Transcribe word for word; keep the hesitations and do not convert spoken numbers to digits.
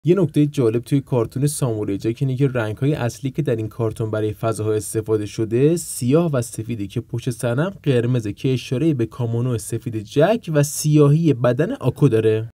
یه نکته جالب توی کارتون سامورایی جک اینه که رنگ‌های اصلی که در این کارتون برای فضاها استفاده شده سیاه و سفیده که پشت سرم قرمزه که اشاره به کامونو سفید جک و سیاهی بدن آکو داره.